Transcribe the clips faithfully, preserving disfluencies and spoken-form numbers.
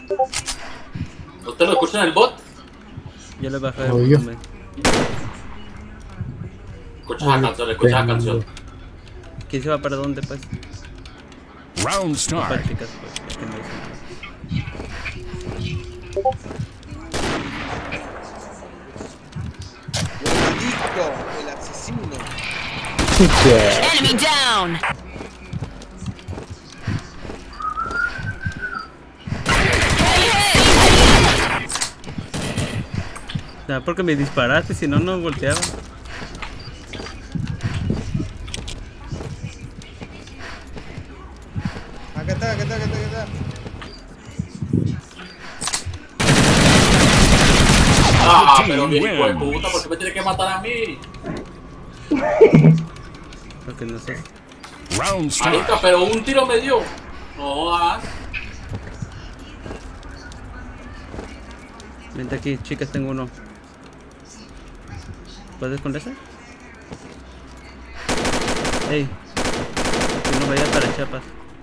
¿Usted lo escucha en el bot? Yo le bajé el Obvio. volumen. Escucha la canción, escucha la canción. ¿Quién se va para dónde, pues? Round Para start. chicas, pues. Ya que me dicen. Maldito, el asesino. Enemy down. Ya, porque me disparaste, si no, no volteaba. Acá está, acá está, acá está, acá está. Ah, pero mi hijo de puta, ¿por qué me tiene que matar a mí? Porque no sé. Round start. Marica, pero un tiro me dio. No, ah. Vente aquí, chicas, tengo uno. ¿Puedes con ese? Ey, que no vaya para Chiapas.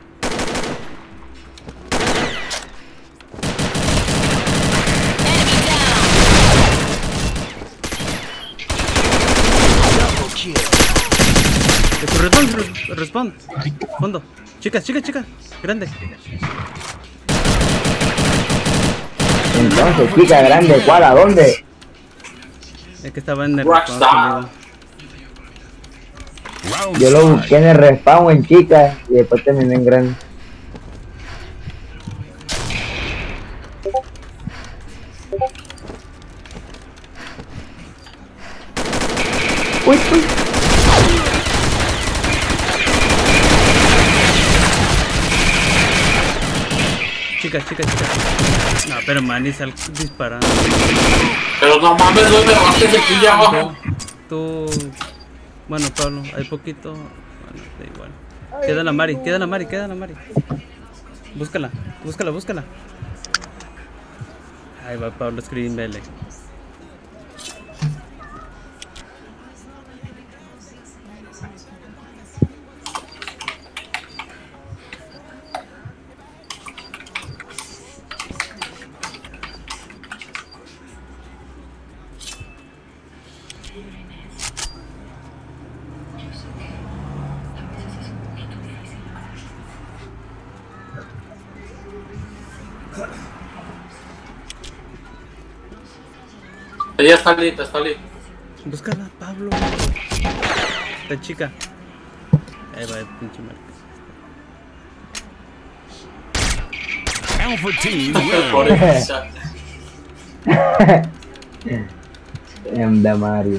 Respawn, res- respawn. Fondo. Chicas, chicas, chicas. Grande. Entonces, chica grande, ¿cuál? ¿A dónde? Es que estaba en el respawn conmigo. Round Yo lo start. busqué en el respawn en chica y después terminé en grande. Uy, uy. Chicas, chicas, chicas. No, pero Manny sal disparando. Pero no mames, no me bajaste de aquí abajo. Tú. Bueno, Pablo, hay poquito. Bueno, da igual. Queda la Mari, queda la Mari, queda la Mari. Búscala, búscala, búscala. Ahí va Pablo Screen Mele. Ella está lista, está lista. Búscala, Pablo. Esta chica. Ahí va el pinche Marco. Alpha team Por win. eso. Anda Mario.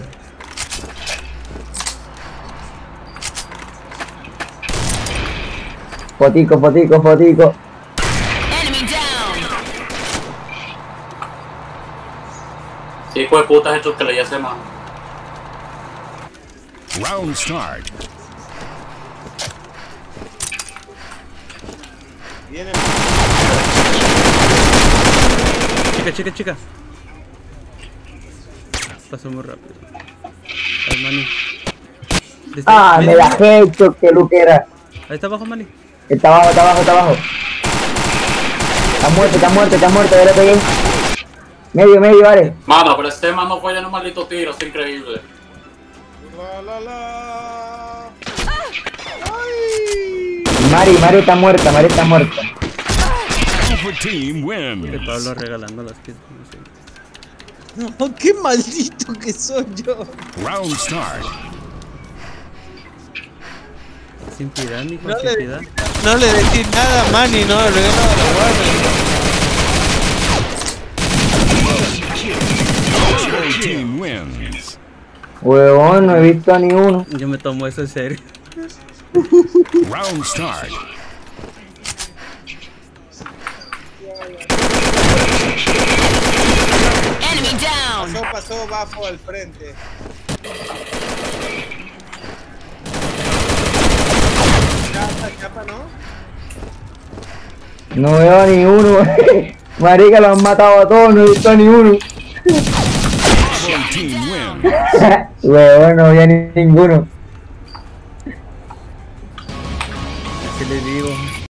Fotico, fotico, fotico. Enemy down. Sí, hijo de puta, estos que le ya se mano. Round start. Viene. Chica, chica, chica. Pasó muy rápido. Ay, Manny. Desde- Ah, ven, me ven. la he hecho, que look era. Ahí está abajo, Manny. Está abajo, está abajo, está abajo. Está muerto, está muerto, está muerto, ya le pegué. Medio, medio, vale. Mano, pero este man no fue en un maldito tiro, es increíble. La la la. Ay. Mari, Mari está muerta, Mari está muerta. Alpha team El wins. Pablo regalando las que no sé. No, qué maldito que soy yo. Round start. Sin piedad, mijo, No sin le, piedad. no le decís nada a Manny, no le regalaba la guardia. Alpha team wins. Huevón, no he visto a ni uno. Yo me tomo eso en serio. Round start. Enemy down. Pasó, pasó, bafo al frente. Chapa, chapa, ¿no? No veo a ni uno. Marica, lo han matado a todos, no he visto a ni uno. Alpha team wins. Huevón, no había ni ninguno.